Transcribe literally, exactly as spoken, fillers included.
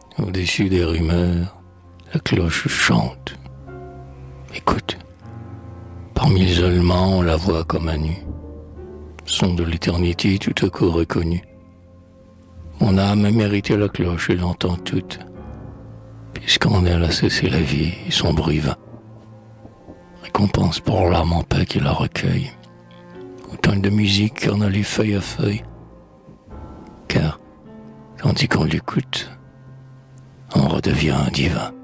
Au-dessus des rumeurs, la cloche chante. Écoute, parmi l'isolement, on la voit comme un nu. Son de l'éternité tout à coup reconnu. Mon âme a mérité la cloche et l'entend toute, puisqu'en elle a cessé la vie et son bruit vain. Récompense pour l'âme en paix qui la recueille. Autant de musique qu'on a les feuilles à feuilles. Car, tandis qu'on l'écoute, on redevient divin.